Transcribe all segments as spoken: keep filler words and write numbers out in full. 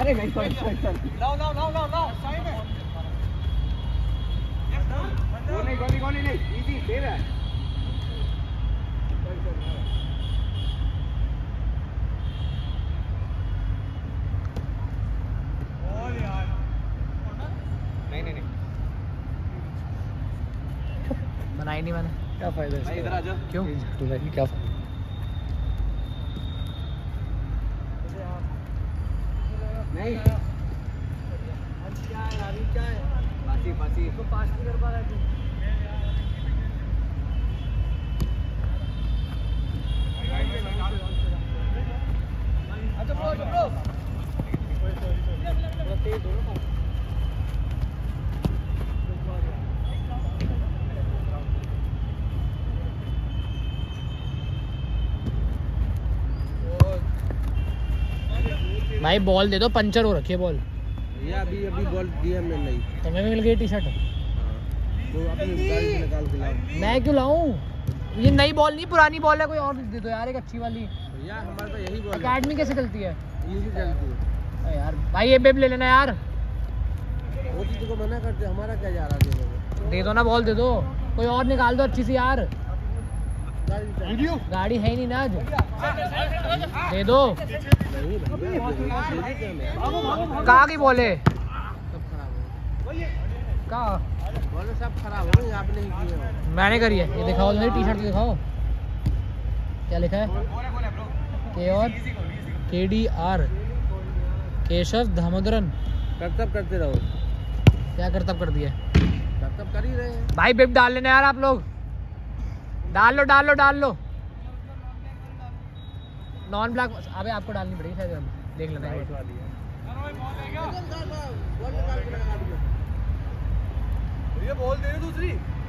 अरे नहीं चल चल लाओ लाओ लाओ लाओ लाओ वो नहीं गोली गोली नहीं इजी दे रहा है बॉल यार नहीं नहीं नहीं बनाई नहीं मैंने, क्या फायदा है? इधर आ जा। क्यों? क्या फायदा? नहीं क्या है अभी क्या है बासी बासी इसको पास नहीं कर पा रहा है तू अच्छा ब्रो ब्रो ब्रो तेज दो ना भाई बॉल दे दो, पंचर हो रखी है बॉल। ये अभी अभी बॉल दिया मैं नहीं। तुम्हें भी मिल गई टी शर्ट? तो अपनी गाड़ी से निकाल के लाओ। मैं क्यों लाऊं? ये नई बॉल नहीं, पुरानी बॉल है, कोई और दे दो यार, एक अच्छी वाली। यार हमारे पास यही बॉल है। अकेडमी कैसे चलती है? यही चलती है। अरे यार भाई ये बेब ले लेना यार। वो चीज को मना करते, हमारा क्या जा रहा है? दे दो ना बॉल, दे दो, कोई और निकाल दो अच्छी सी यार। वीडियो गाड़ी है ही नहीं ना आज, दे दो। कहाँ की बॉल है? सब खराब है। कहाँ? बॉल सब खराब हो गई, आपने ही की है। मैंने करी है। ये दिखाओ, मेरी टी शर्ट तो दिखाओ, क्या लिखा है? के और के डी आर केशव दामोदरन। कर्तव्य करते रहो। क्या करतब कर दिया? कर्तव्य कर ही रहे हैं भाई बिप डाल लेना यार आप लोग, डाल लो डाल लो डाल लो। नॉन ब्लैक अबे आपको डालनी पड़ेगी शायद, देख लेना। ये बॉल दे दूसरी।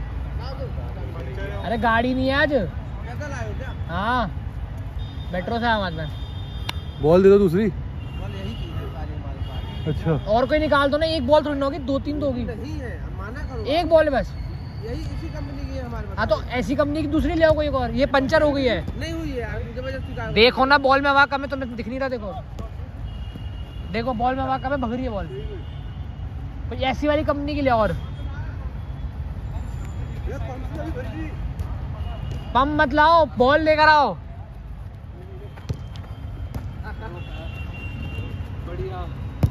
अरे गाड़ी नहीं है आज। कैसा लाए हो क्या? हाँ मेट्रो से आवाज में। बॉल दे दो दूसरी। बॉल यही की है सारी हमारे पास। अच्छा और कोई निकाल दो ना, एक बॉल थोड़ी ना होगी, दो तीन तो होगी। नहीं है, माना करो। एक बॉल है बस। यही इसी कंपनी की है हमारे पास। हाँ तो ऐसी कंपनी की दूसरी ले आओ कोई एक और। ये पंचर हो गई है। नहीं हुई है यार, जबरदस्ती का। देखो ना बॉल में हवा कम है, तुम्हें दिख नहीं रहा? देखो देखो बॉल में हवा कम है, भग रही है बॉल। कोई ऐसी वाली कंपनी की ले और। पंप मत लाओ, बॉल लेकर आओ। बढ़िया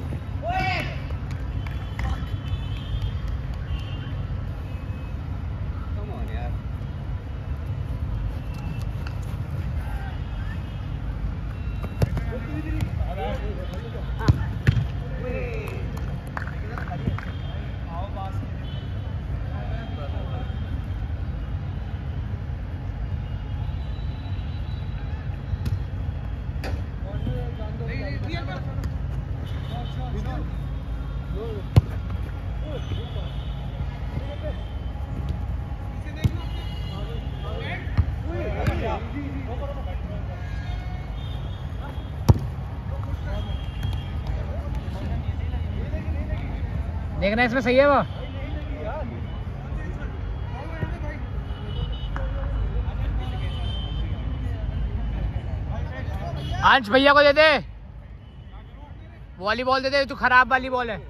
देखना इसमें सही है वो। अंश भैया को दे दे, वॉलीबॉल दे दे, तू खराब वाली बॉल है।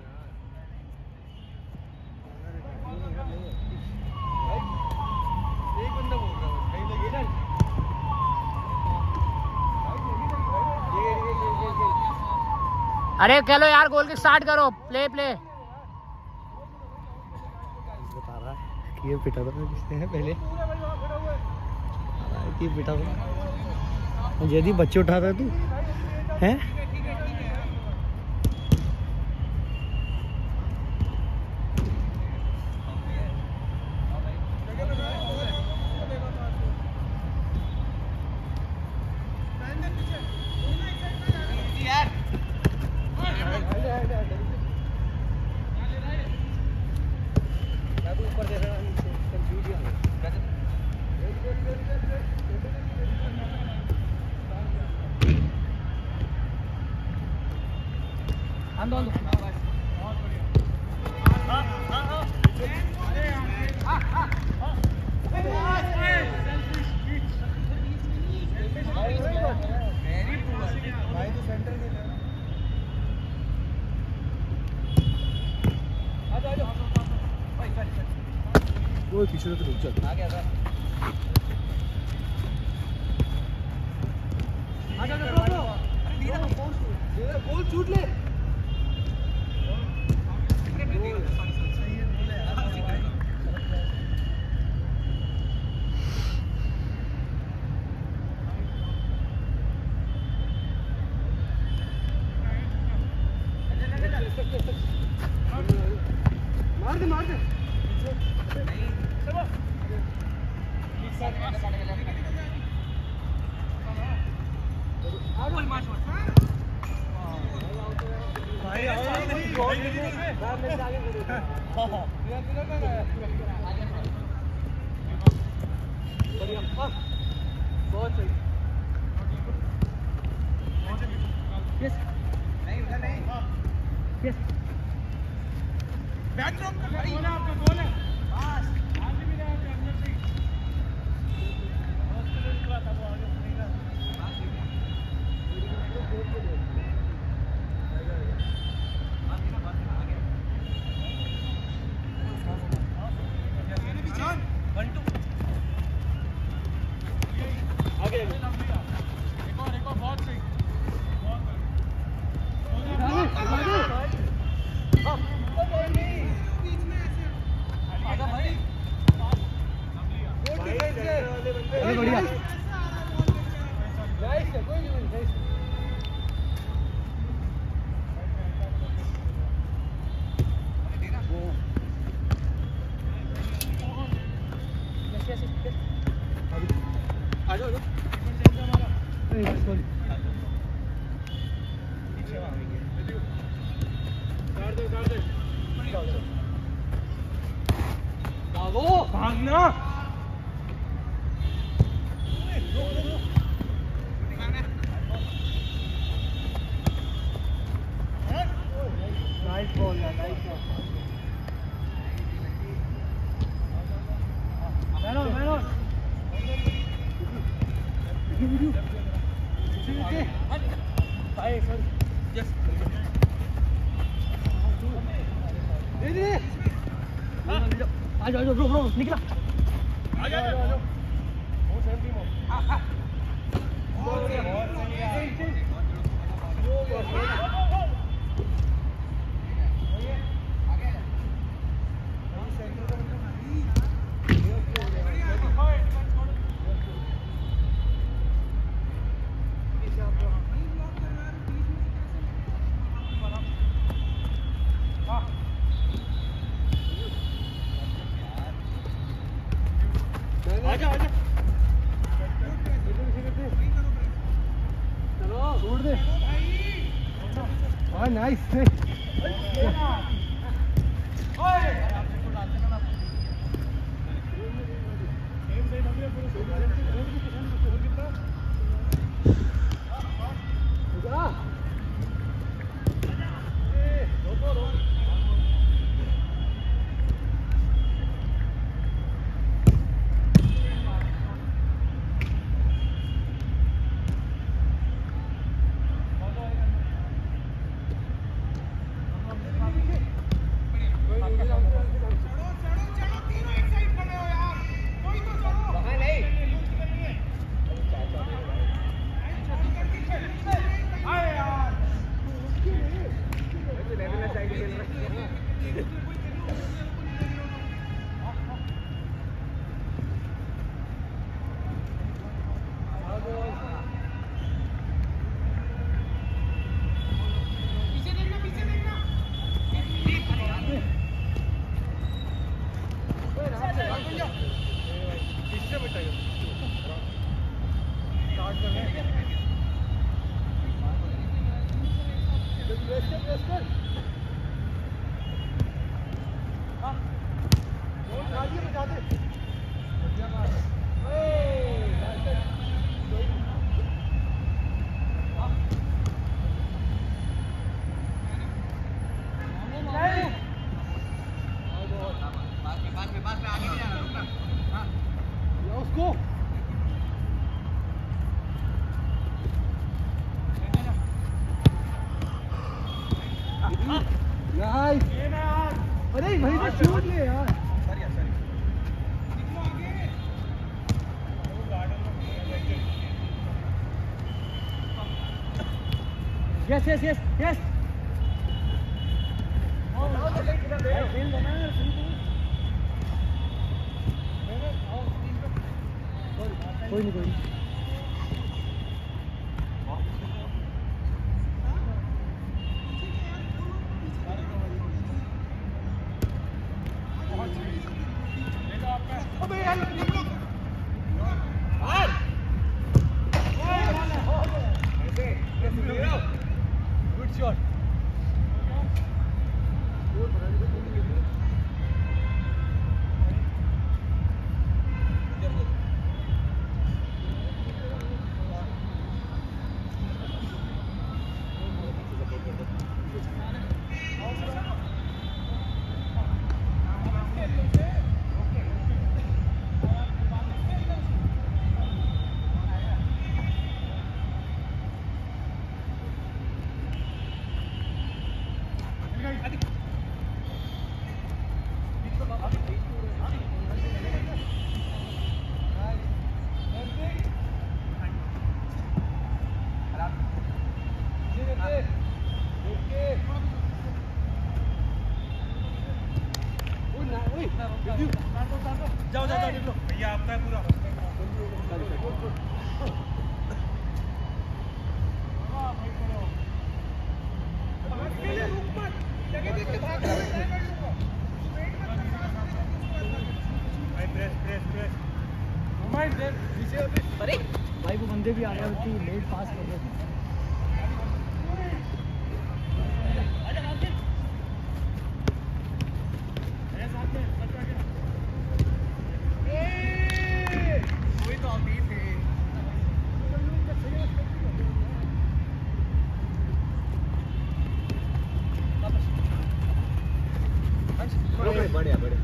अरे चलो यार, गोल की स्टार्ट करो, प्ले प्ले। बता रहा है कि ये पिटा था किसने है पहले, कि पिटा था यदि बच्चे उठा रहा है तू हैं। वो पीछे से रुक जा। आ गया था। आ जा ब्रो ब्रो। अरे दीदा बॉल शूट ले। मार दे मार दे। भाई बहुत सही। यस नहीं उधर नहीं। यस बैक ड्रॉप कर भाई। गोल है आपका गोल है बस। आगे भी रहा है अंदर से हॉस्पिटल निकला था वो आगे नहीं बढ़िया। आ जाओ भागना। नाइस बॉल यार, nice ball. Man on man on. भाई सर यस दे दे। आ जाओ आ जाओ ब्रो ब्रो निकला। आ जाओ आ जाओ। वो सेम टीम हो। हां हां बहुत सही है। आजा आजा चलो छोड़ दे। हाँ नाइस। उसको Yes, yes, yes, yes. कोई नहीं कोई नहीं गुड शॉट जाओ जाओ जाओ भैया आपका पूरा भाई वो बंदे भी आ रहे हैं लेट पास कर रहे हैं बढ़िया बढ़िया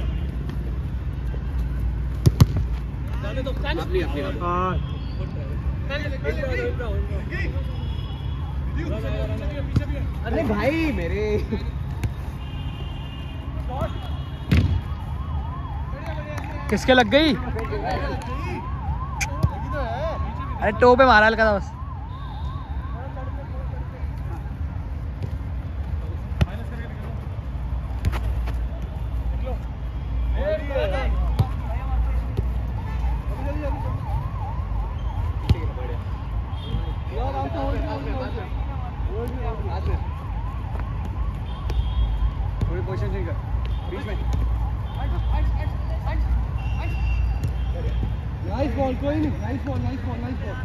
अपनी अपनी अरे भाई मेरे किसके लग गई? अरे टो पे मारा हल्का था बस। थोड़ी पोजीशन चेंज कर बीच में नाइस बॉल कोई नहीं nice ball nice ball nice ball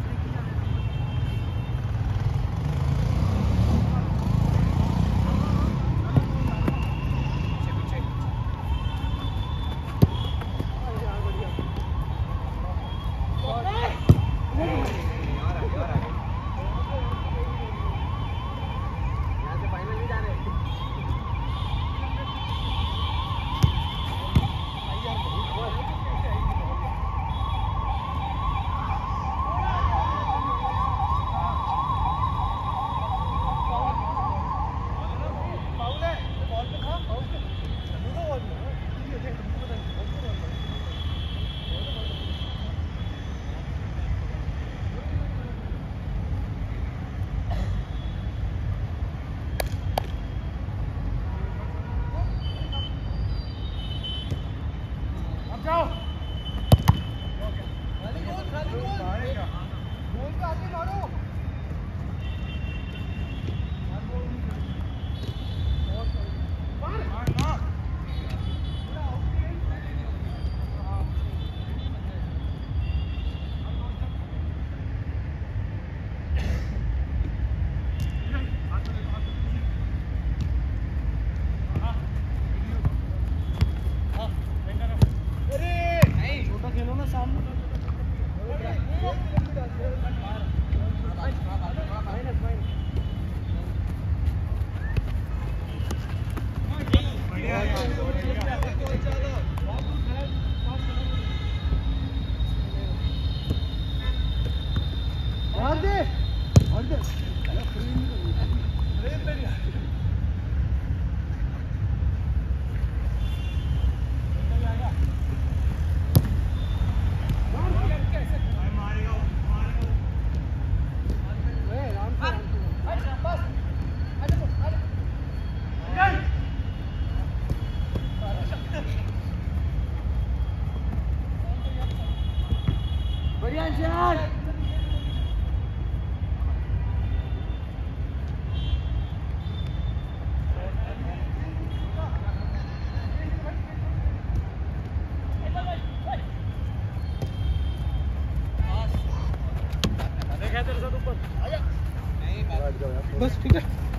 बस ठीक है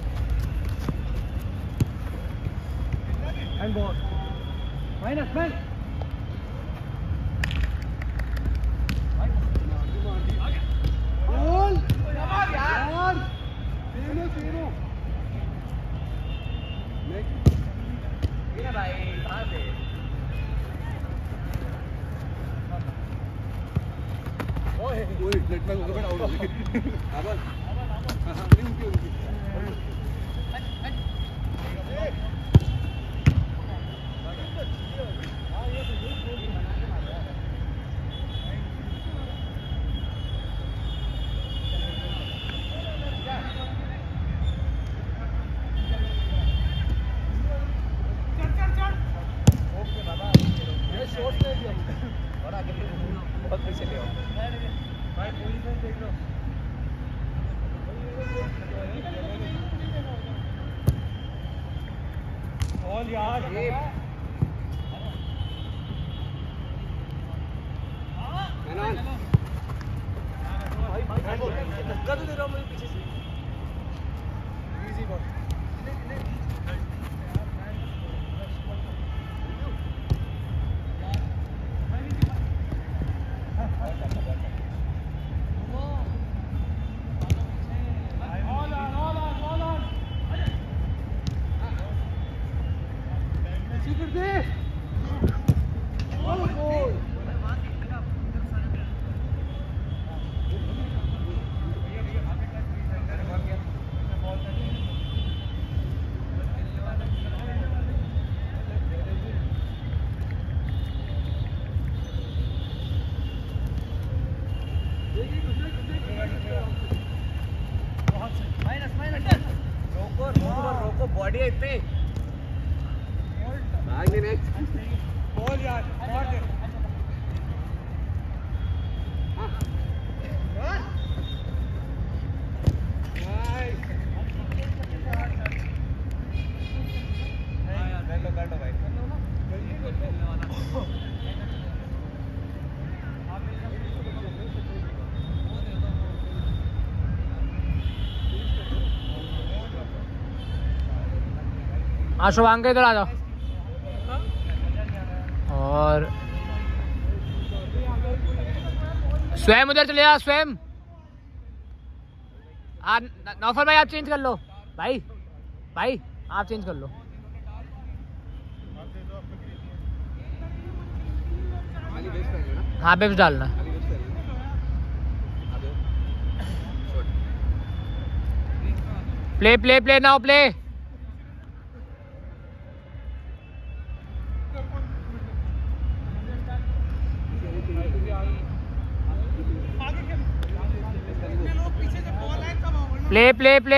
and ball minus man ball यार तीनों तीनों भाई कहाँ से ओए ओए नेट में उधर आउट हो गई अब हां हां नहीं उनकी उनकी बहुत पीछे ले आओ भाई पोजीशन देख लो बॉल यार मैनन भाई भाई धक्का तो दे रहा हूं मुझे पीछे से इजी बॉल बॉडी है इतनी भाग नहीं नेक्स्ट बॉल यार मार दे हां नाइस हां यार बैठ लो बैठ लो भाई हाँ शुभांकर इधर आ जाओ और स्वयं उधर चले जाओ स्वयं आप नौफल भाई आप चेंज कर लो भाई भाई आप चेंज कर लो हाँ बेब्स डालना play play play now play play play play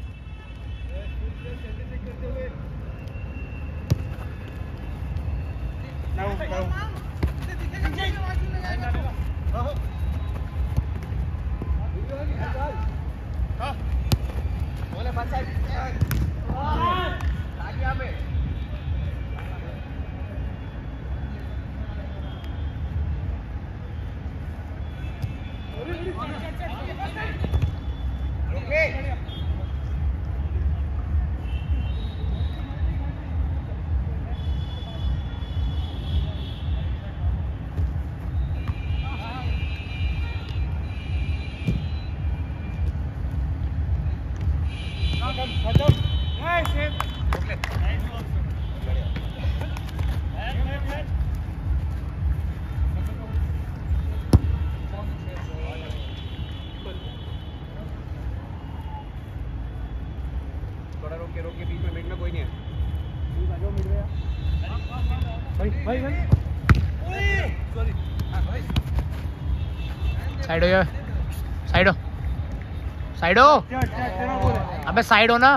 side हो यार साइड हो साइड हो अबे साइड हो ना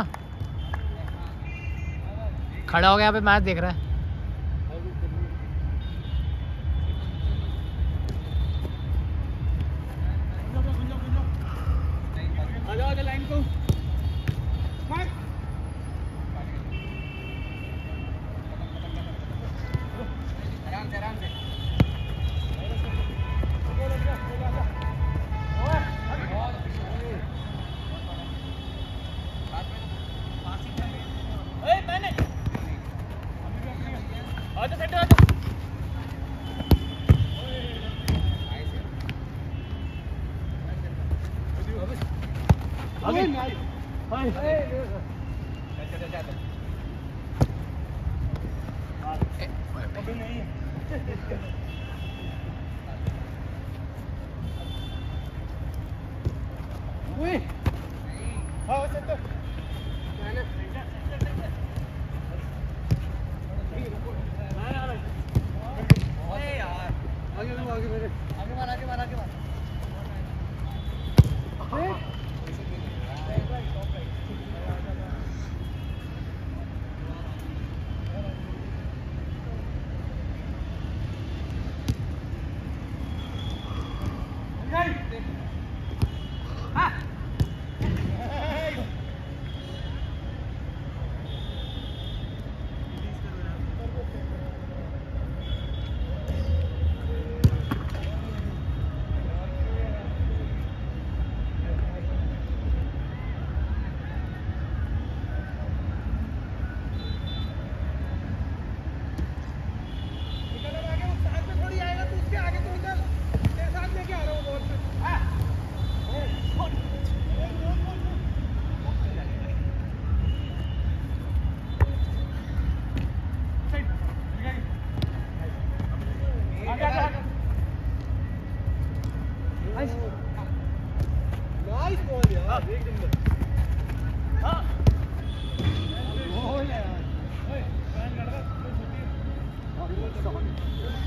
खड़ा हो गया यहाँ पे मैच देख रहा है आगे हाय अभी नहीं है ओए हाँ सेंटर आगे आगे आगे मेरे आगे मार आगे मार आगे मार नाइस बॉल यार एक नंबर हाँ बॉल यार ओए फैन कर रहा है छोटी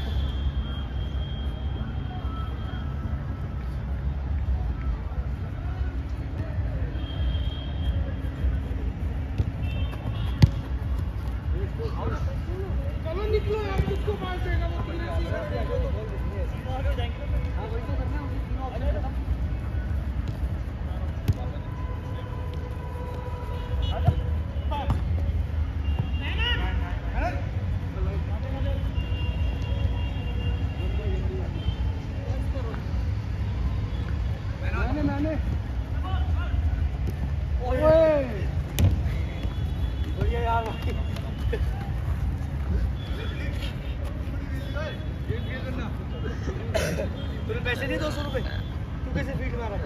चलो निकलो यार किसको मार देगा वो तीन आगे जाएंगे हां वही तो करना है उसी तीनों ऑप्शन खत्म मैंने मैंने ओए बढ़िया यार तुझे पैसे नहीं दो सौ रुपए तू कैसे फीट मारा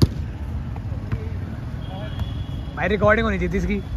भाई रिकॉर्डिंग होनी चाहिए इसकी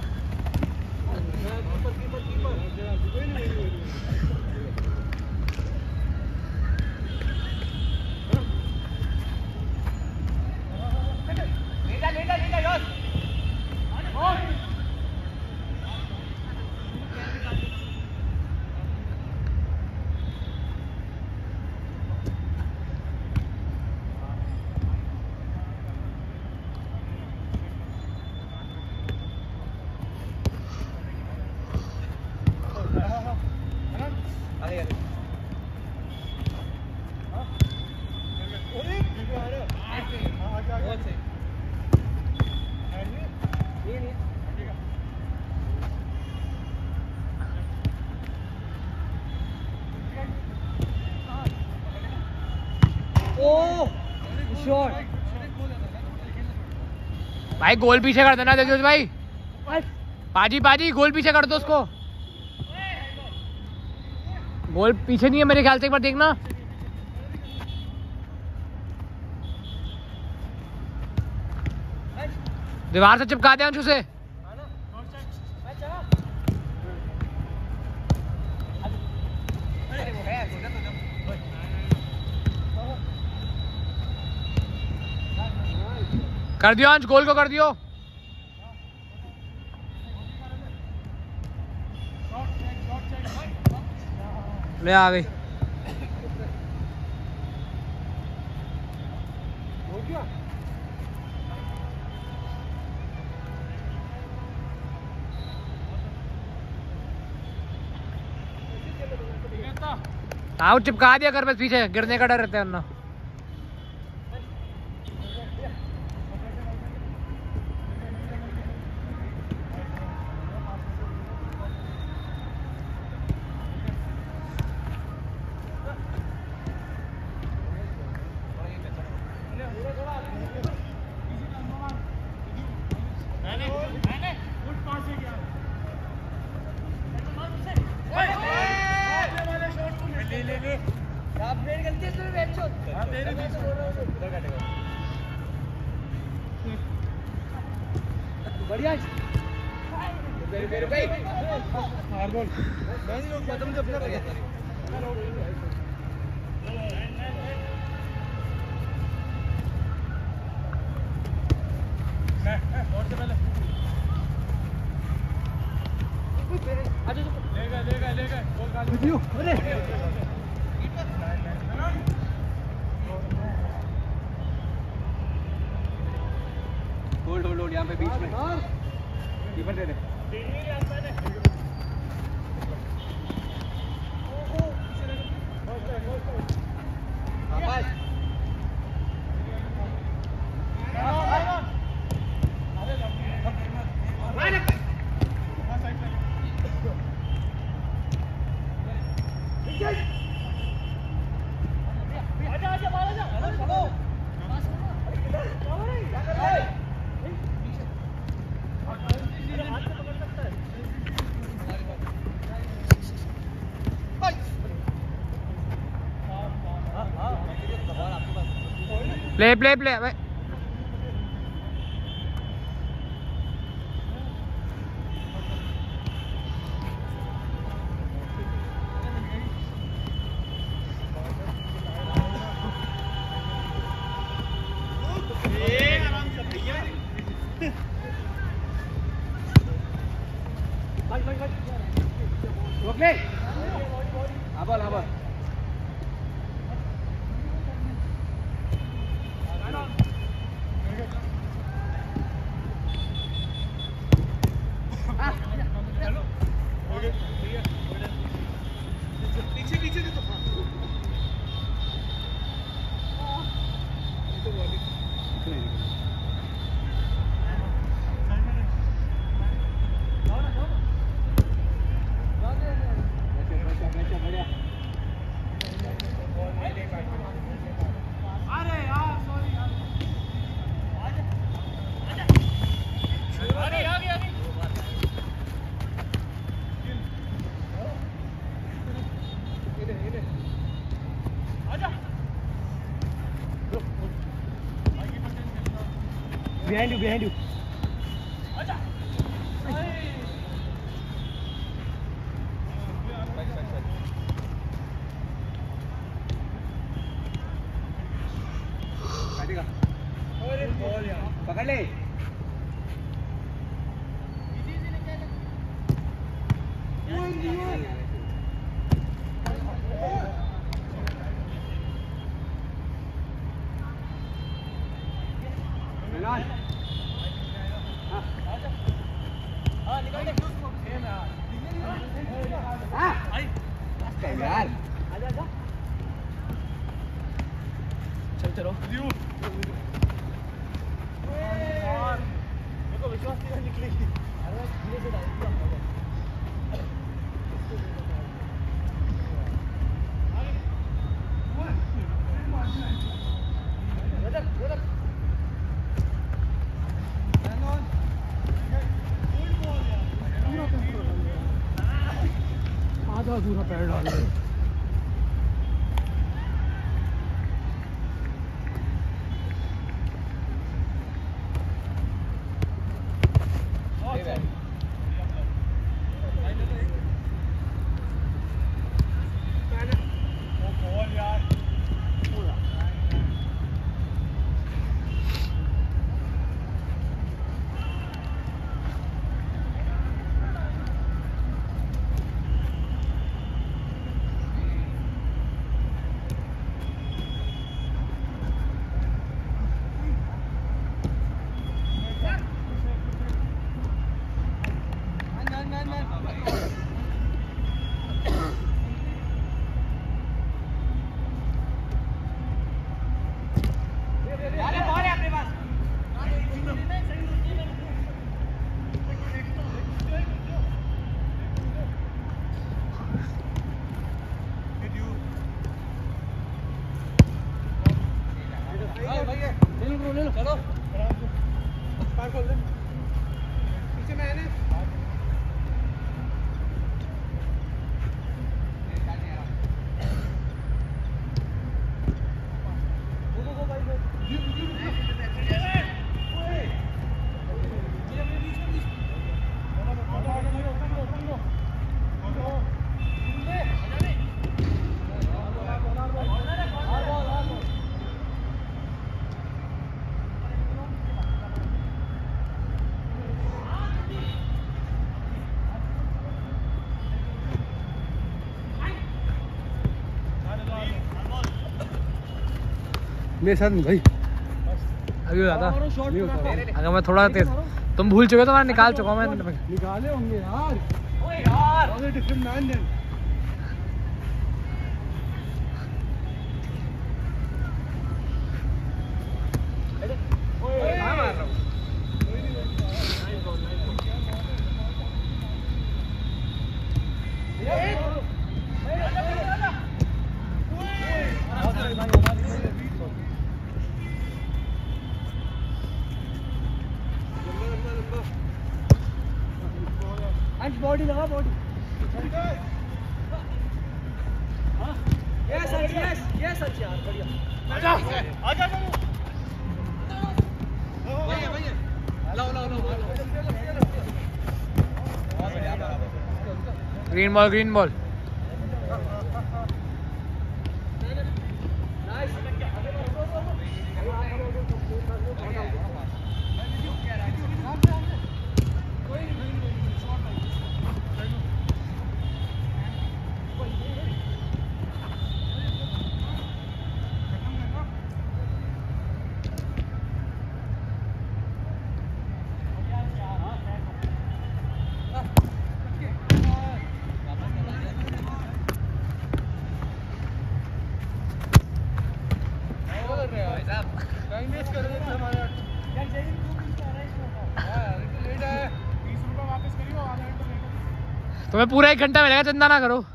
भाई गोल पीछे कर देना देखिए भाई पाजी पाजी गोल पीछे कर दो उसको गोल पीछे नहीं है मेरे ख्याल से एक बार देखना दीवार से चिपका दे अंशु से कर दियो अंश गोल को कर दियो ले आ गई हो गया हाँ वो चिपका दिया कर बस पीछे गिरने का डर रहता है वरना बढ़िया रुक गई रुक गई हार बॉल मैं नहीं रोक पाता मुझे अपना कर दिया और से पहले ले गए ले गए ले गए गोल काट दियो अरे होल्ड होल्ड होल्ड यहां पे बीच में कीपर दे दे प्ले प्ले प्ले भाई आबल आबल पीछे पीछे दे तो behind you behind you acha काटेगा अरे बॉल यार पकड़ ले यार आजा आजा चल चलो यार मेरे को विश्वास नहीं निकलेगी अरे धीरे से डाल आधा पूरा पैर डाल दे मेरे साथ नहीं भाई, अभी हो जाता। नहीं होता। अगर मैं थोड़ा तेज, तुम भूल चुके तो मैं निकाल चुका हूँ। मैं निकाले होंगे यार। ओए यार, डिफरेंट मैन देन। ओए मार रहा हूँ। बॉडी लगा बॉडी। यस यस यस अच्छा बढ़िया। आजा आजा भैया भैया लाओ लाओ लाओ। Green ball green ball. तुम्हें पूरा एक घंटा मिलेगा, चिंता ना करो।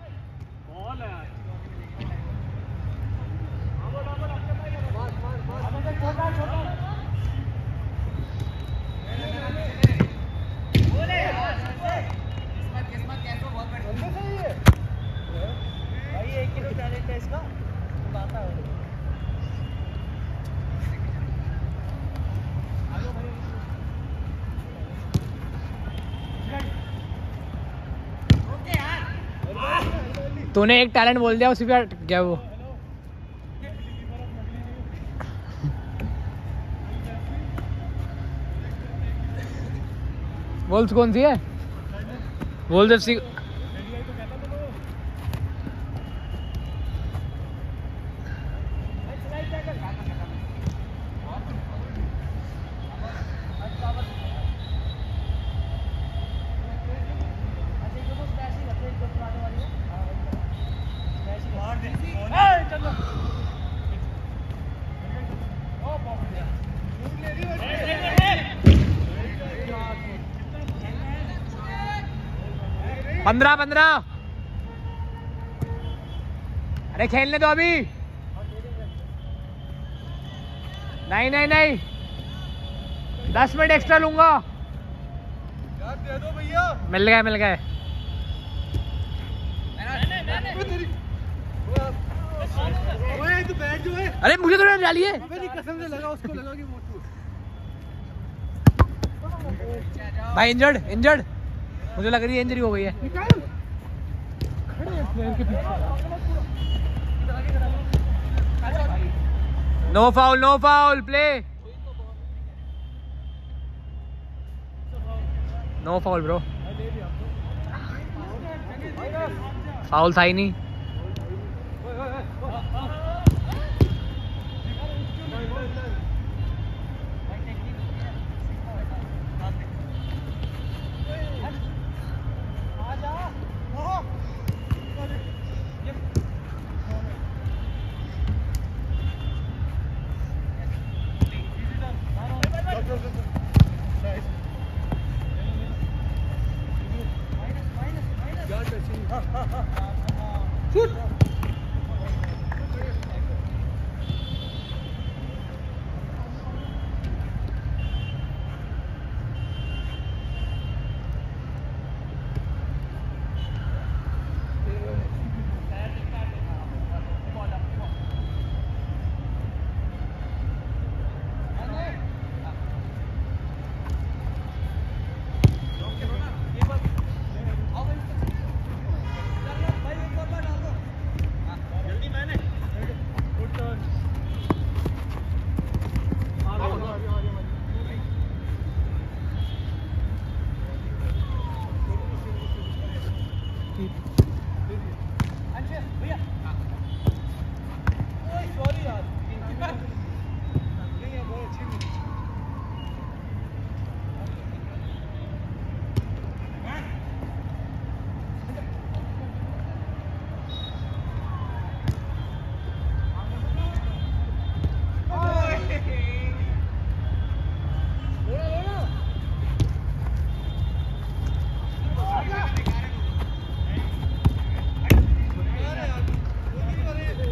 तूने एक टैलेंट बोल दिया, उसी पे क्या वो वोल्स कौन सी है? वोल्स एफसी। पंद्रह पंद्रह। अरे खेलने दो अभी। नहीं नहीं नहीं, दस मिनट एक्स्ट्रा लूंगा। यार दे दो भैया। मिल गए मिल गए। ओए तू बैठ जो है। अरे मुझे तो डालिए। मेरी कसम से लगा, उसको लगा कि मोटू। भाई इंजर्ड इंजर्ड, मुझे लग रही है इंजरी हो गई है। खड़े हैं प्लेयर के पीछे। No foul no foul, play no foul bro. Foul था ही नहीं।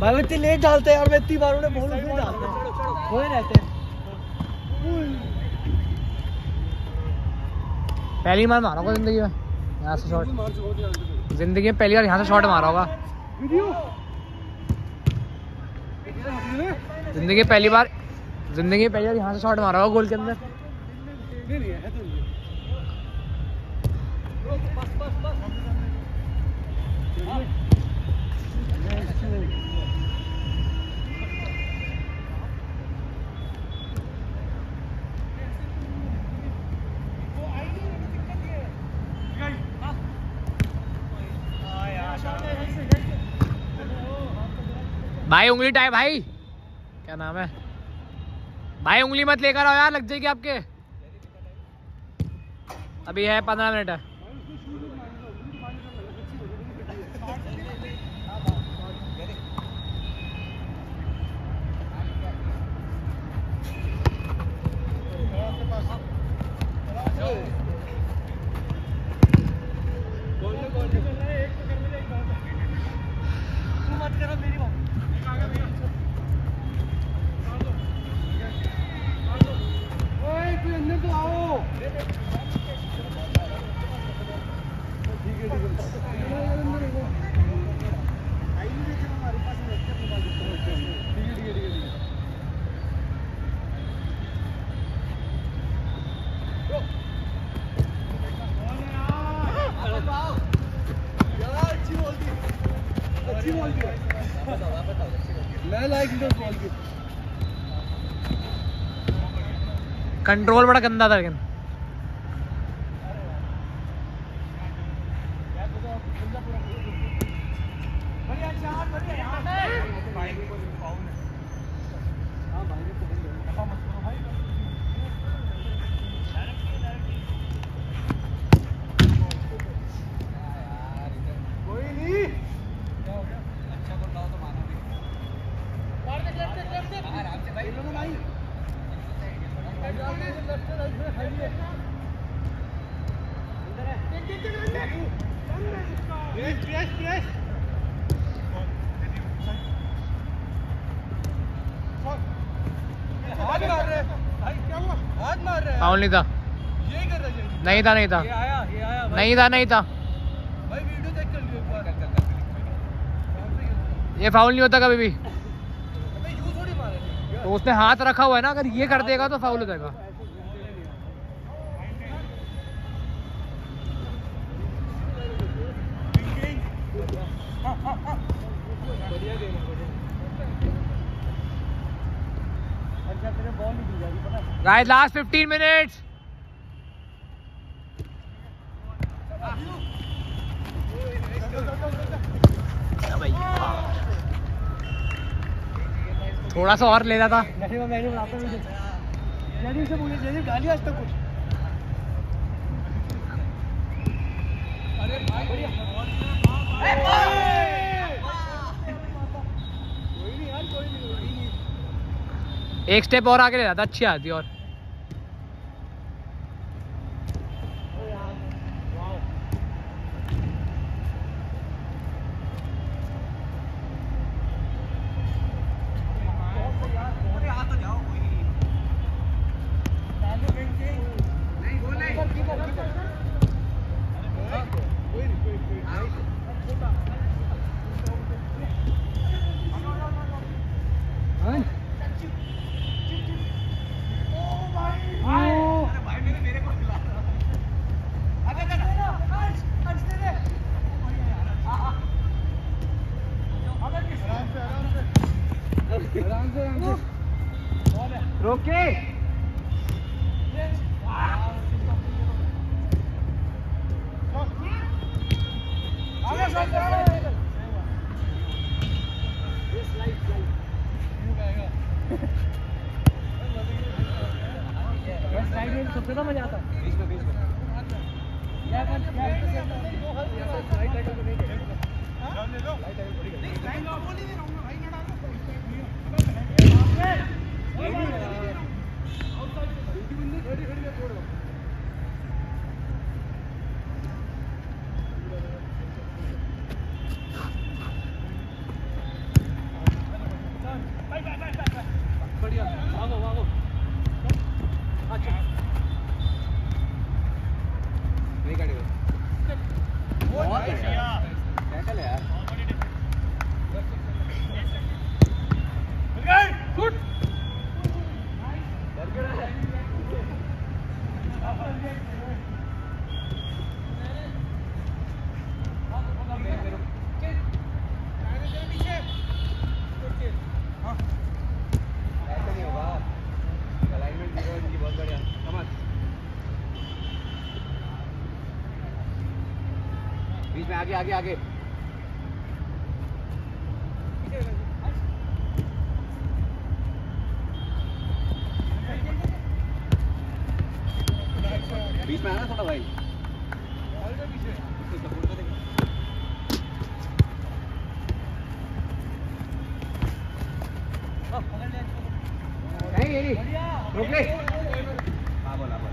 अब इतनी लेट डालते हैं और मैं इतनी बार उन्हें बॉल नहीं डालते वही रहते हैं। पहली बार मारा होगा जिंदगी में यहाँ से शॉट, जिंदगी में पहली बार यहाँ से शॉट मारा होगा जिंदगी में पहली बार जिंदगी में पहली बार यहाँ से शॉट मारा होगा गोल के अंदर। भाई उंगली टाइप भाई, क्या नाम है भाई, उंगली मत लेकर आओ यार, लग जाएगी आपके। अभी है पंद्रह मिनट है। कंट्रोल बड़ा गंदा था लेकिन। फाउल नहीं था, नहीं था नहीं था नहीं था नहीं था ये फाउल नहीं होता कभी भी। तो उसने हाथ रखा हुआ है ना, अगर ये कर देगा तो फाउल हो जाएगा। Guys, last fifteen minutes. थोड़ा सा और लेना था। एक स्टेप और आगे ले जाता, अच्छी आती और रोके सबसे ज्यादा मजा आता है। बढ़िया भागो भागो अच्छा नहीं कटेगा बहुत बढ़िया टैकल है यार गुड बीच में आगे आगे आगे बीच में आना थोड़ा भाई नहीं ये नहीं रोक ले हाँ बोला बोला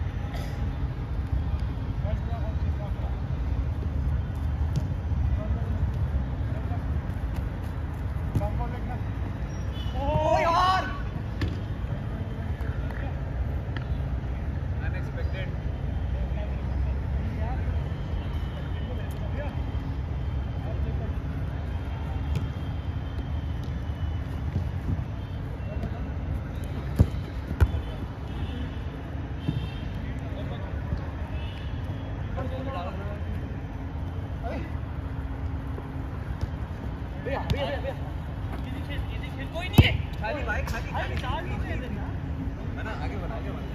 कोई नहीं है खाली भाई खाली खाली बना आगे बना आगे बना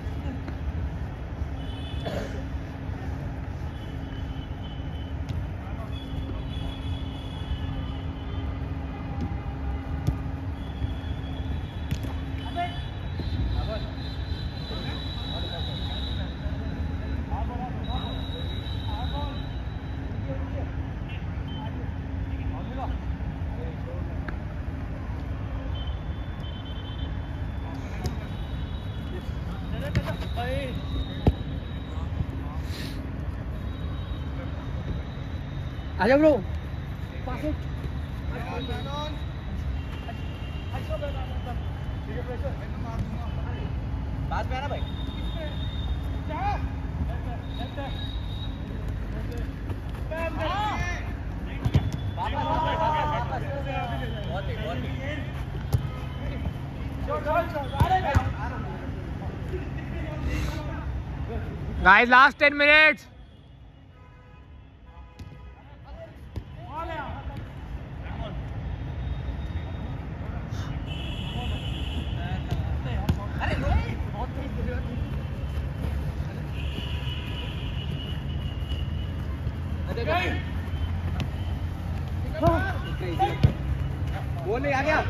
आजा ब्रो बात में आना भाई Guys, last ten minutes. बोले आ गया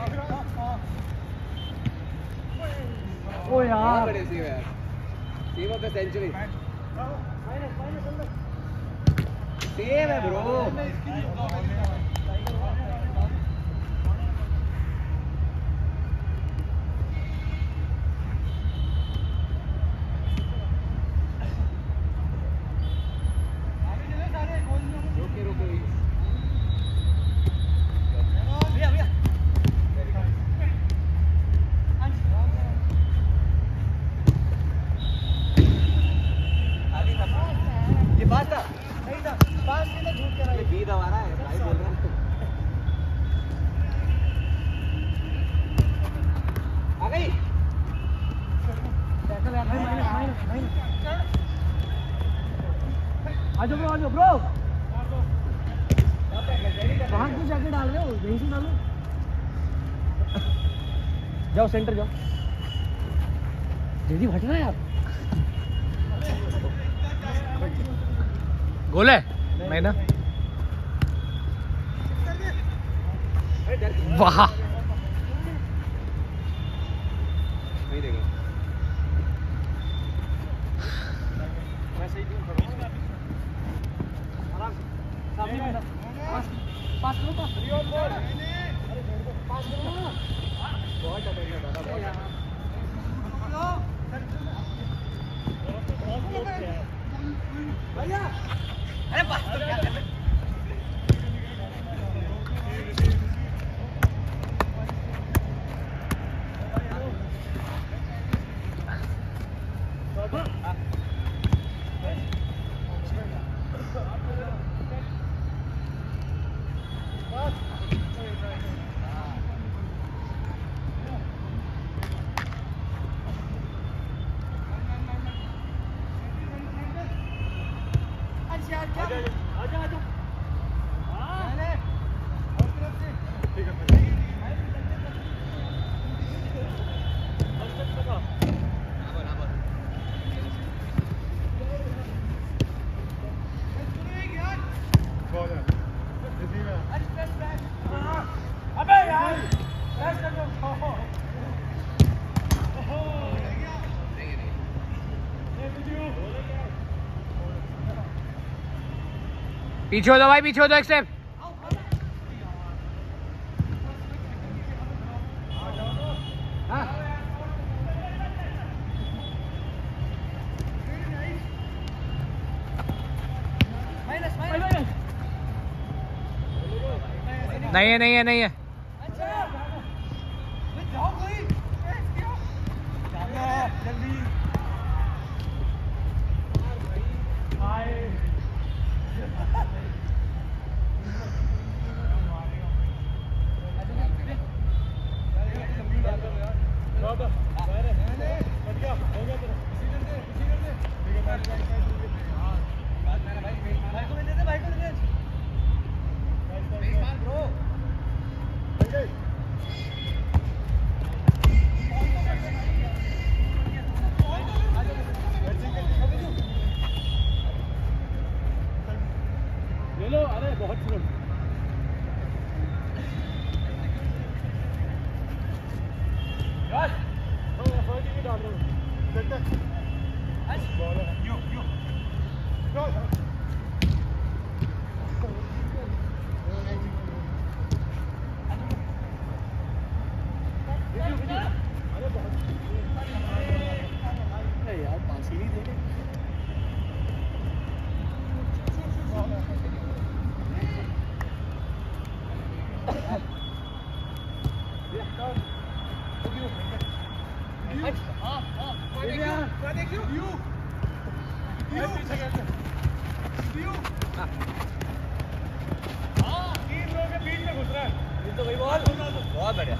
ओ यार बड़े सेव यार save of the century save है ब्रो आजो ब्रो आजो ब्रो वहाँ क्यों जाके डाल रहे हो यहीं से डालो जाओ सेंटर जाओ जल्दी हटना यार गोल है मैं ना वाह नहीं देगा पास पास करो पास पास करो बहुत अटैक दादा भैया अरे पास तो क्या कर रहे आजा आजा हां ठीक है अबे यार प्रेस कर दो पीछे हो दो भाई, पीछे हो दो, एक स्टेप। नहीं है, नहीं है, नहीं है। ले लो, अरे बहुत शुरू यार हो हो जी डाल दो centre ball you you go अरे बहुत अरे यार पास ही नहीं दे रहे बहुत बढ़िया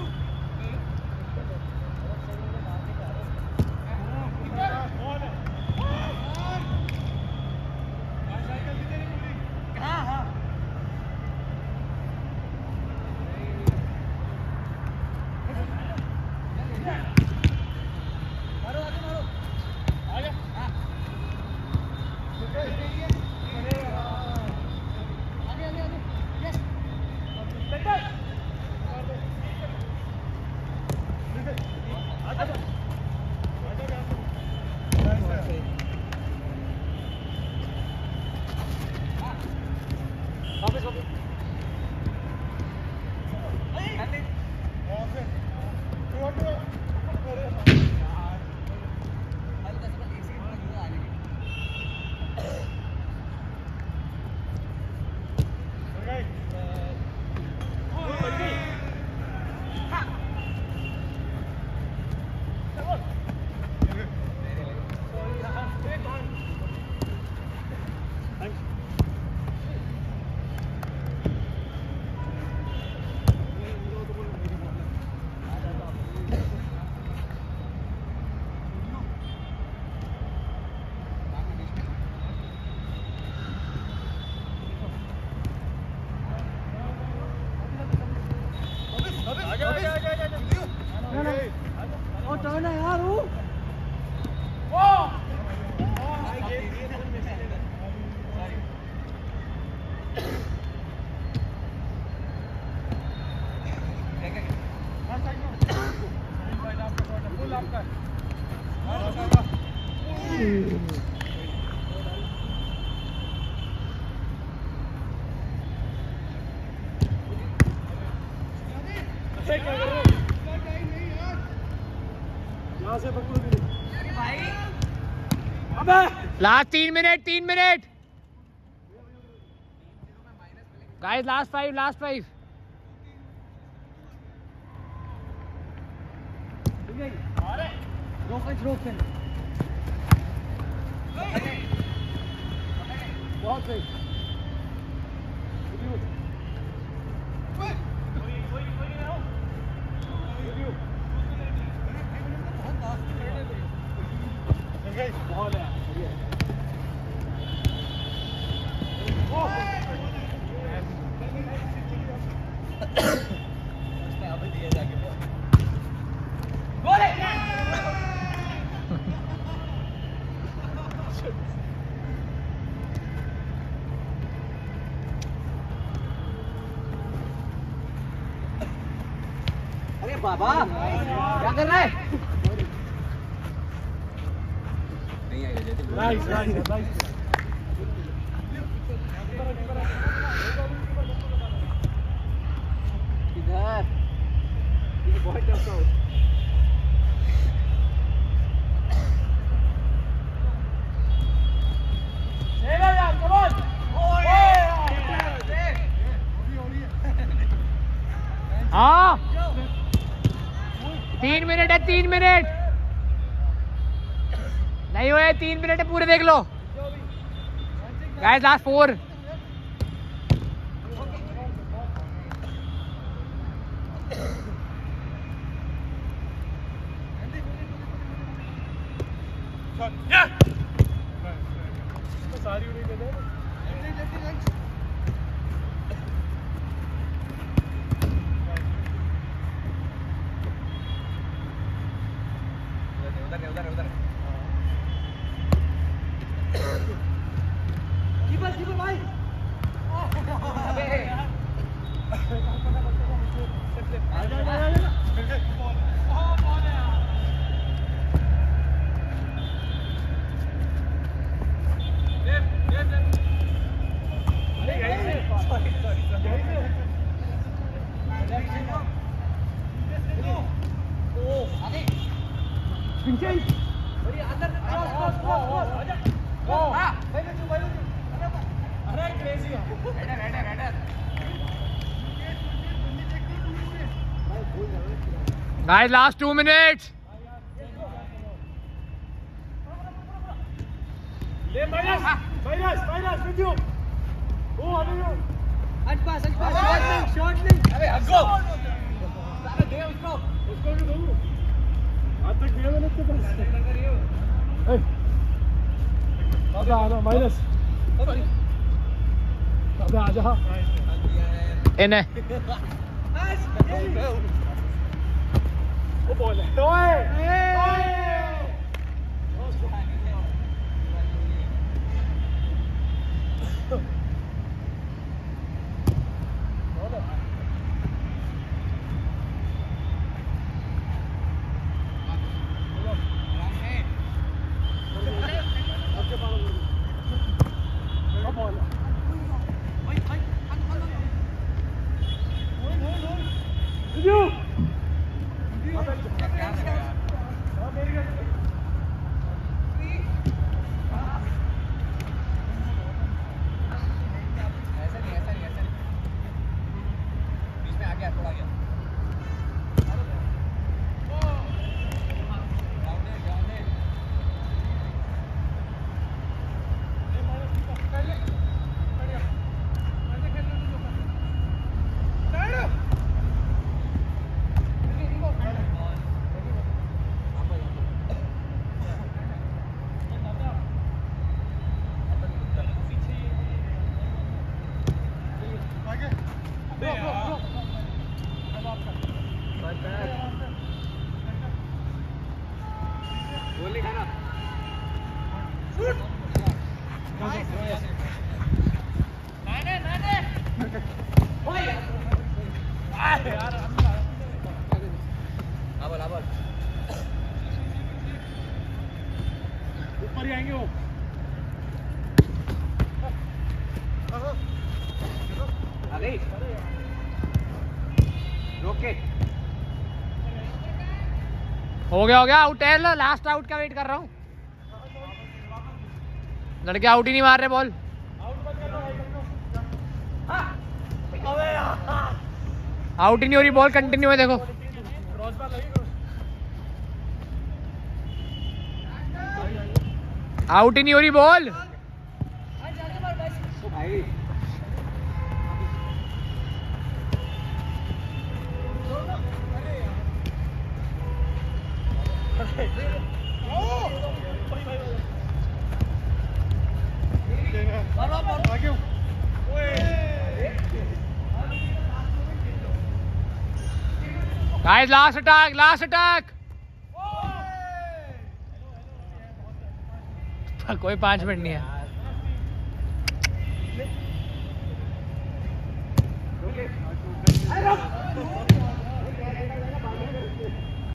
लास्ट तीन मिनट तीन minute guys, last five last five बहुत सही बहुत है अरे बाबा क्या कर रहा है? नहीं आएगा जैसे नाइस नाइस नाइस इधर ये बहुत टफ था। हाँ तीन मिनट है, तीन मिनट नहीं हुए, तीन मिनट है पूरे, देख लो गाइस, लास्ट फोर। सारी उड़ी दे दे। उधर उधर उधर कीपर कीपर भाई। आजा आजा आजा। Guys, last two minutes. ले minus minus minus with you. ओ अभी यो। हट पास हट पास शॉट नहीं शॉट नहीं। अबे हट गो। सारा दे उसको उसको भी दो। आज तक दिया मैंने उसके पास। ए अबे आना माइनस। अबे आजा। इन है। ओ बॉल है। ओए ओए। ऊपर ही आएंगे वो। आ गई रोके। हो गया हो गया, आउट है, लास्ट आउट का वेट कर रहा हूँ। लड़के आउट ही नहीं मार रहे बॉल। आउट ही नहीं हो रही बॉल, कंटिन्यू है देखो। आउट ही नहीं हो रही बॉल। भाई guys last attack, last attack. कोई पांच मिनट नहीं है। रोके।